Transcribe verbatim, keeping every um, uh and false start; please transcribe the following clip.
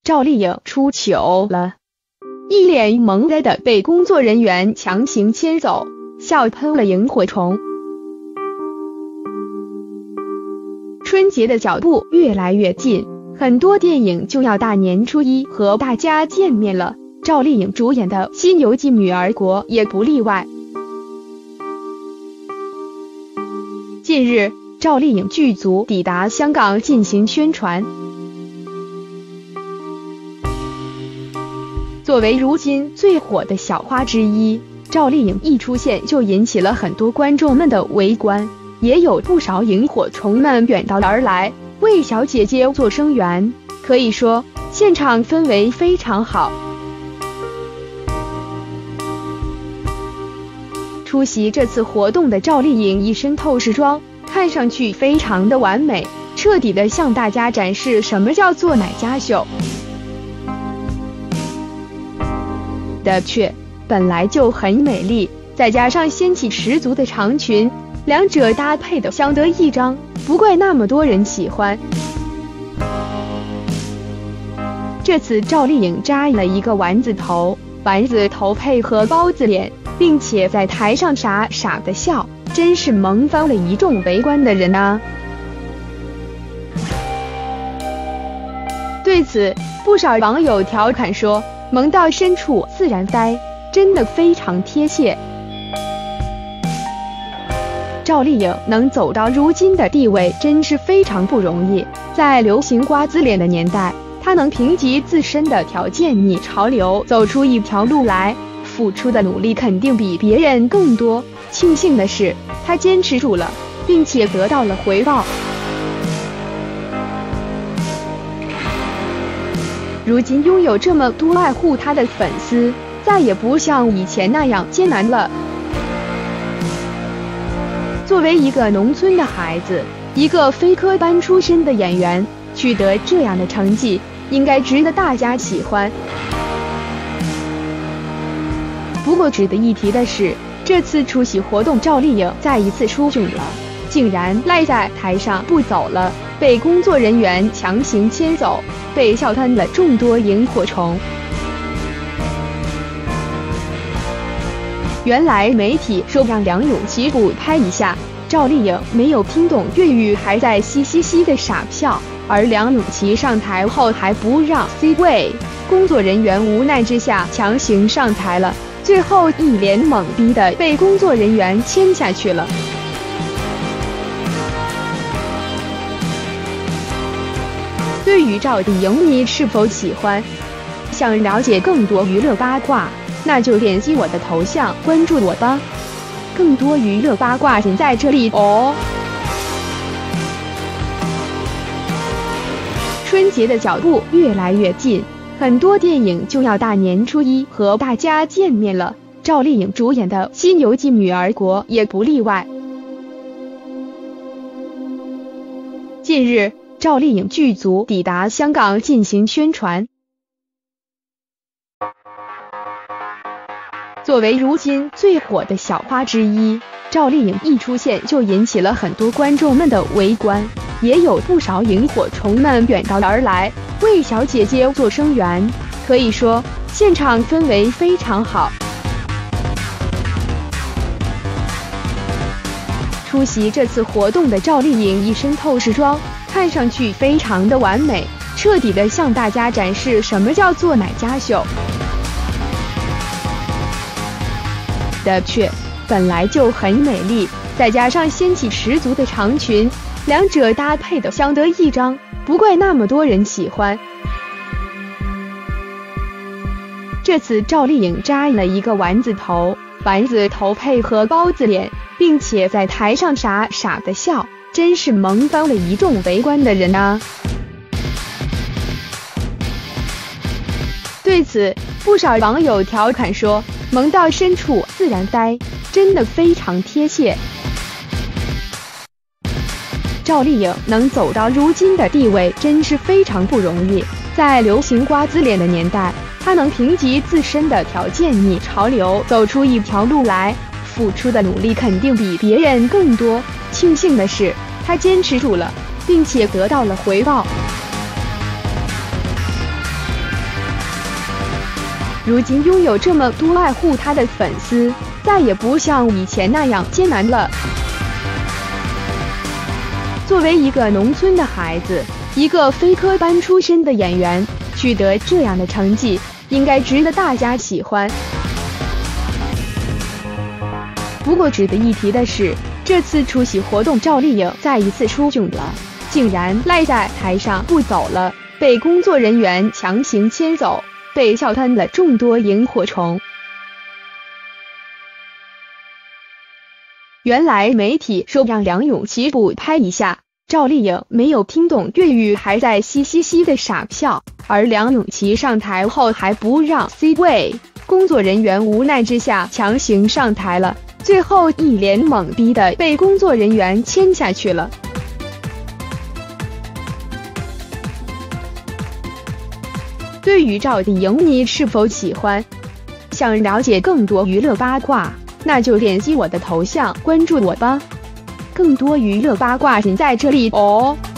赵丽颖出糗了，一脸懵呆的被工作人员强行牵走，笑喷了萤火虫。春节的脚步越来越近，很多电影就要大年初一和大家见面了，赵丽颖主演的《新游记女儿国》也不例外。近日，赵丽颖剧组抵达香港进行宣传。作为如今最火的小花之一，赵丽颖一出现就引起了很多观众们的围观，也有不少萤火虫们远道而来，为小姐姐做声援，可以说现场氛围非常好。出席这次活动的赵丽颖一身透视装，看上去非常的完美，彻底的向大家展示什么叫做奶家秀。的确，本来就很美丽，再加上仙气十足的长裙，两者搭配的相得益彰，不怪那么多人喜欢。这次赵丽颖扎了一个丸子头，丸子头配合包子脸，并且在台上傻傻的笑，真是萌翻了一众围观的人啊！对此，不少网友调侃说，萌到深处自然呆，真的非常贴切。赵丽颖能走到如今的地位，真是非常不容易。在流行瓜子脸的年代，她能凭借自身的条件逆潮流走出一条路来，付出的努力肯定比别人更多。庆幸的是，她坚持住了，并且得到了回报。如今拥有这么多爱护她的粉丝，再也不像以前那样艰难了。作为一个农村的孩子，一个非科班出身的演员，取得这样的成绩，应该值得大家喜欢。不过值得一提的是，这次出席活动，赵丽颖再一次出囧了，竟然赖在台上不走了，被工作人员强行牵走，被笑喷了众多萤火虫。原来媒体说让梁咏琪补拍一下，赵丽颖没有听懂粤语，还在嘻嘻嘻的傻笑，而梁咏琪上台后还不让 C 位，工作人员无奈之下强行上台了，最后一脸懵逼的被工作人员牵下去了。对于赵丽颖，你是否喜欢？想了解更多娱乐八卦，那就点击我的头像关注我吧，更多娱乐八卦尽在这里哦。春节的脚步越来越近，很多电影就要大年初一和大家见面了，赵丽颖主演的《新游记女儿国》也不例外。近日，赵丽颖剧组抵达香港进行宣传。作为如今最火的小花之一，赵丽颖一出现就引起了很多观众们的围观，也有不少萤火虫们远道而来，为小姐姐做声援，可以说现场氛围非常好。出席这次活动的赵丽颖一身透视装，看上去非常的完美，彻底的向大家展示什么叫做奶家秀。的确，本来就很美丽，再加上仙气十足的长裙，两者搭配的相得益彰，不怪那么多人喜欢。这次赵丽颖扎了一个丸子头，丸子头配合包子脸，并且在台上傻傻的笑，真是萌翻了一众围观的人啊！对此，不少网友调侃说，萌到深处自然呆，真的非常贴切。赵丽颖能走到如今的地位，真是非常不容易。在流行瓜子脸的年代，她能凭借自身的条件逆潮流走出一条路来，付出的努力肯定比别人更多。庆幸的是，她坚持住了，并且得到了回报。 如今拥有这么多爱护他的粉丝，再也不像以前那样艰难了。作为一个农村的孩子，一个非科班出身的演员，取得这样的成绩，应该值得大家喜欢。不过值得一提的是，这次出席活动，赵丽颖再一次出囧了，竟然赖在台上不走了，被工作人员强行牵走，被笑喷了众多萤火虫。原来媒体说让梁咏琪补拍一下，赵丽颖没有听懂粤语，还在嘻嘻嘻的傻笑，而梁咏琪上台后还不让 C 位，工作人员无奈之下强行上台了，最后一脸懵逼的被工作人员牵下去了。对于赵丽颖，你是否喜欢？想了解更多娱乐八卦，那就点击我的头像关注我吧，更多娱乐八卦尽在这里哦。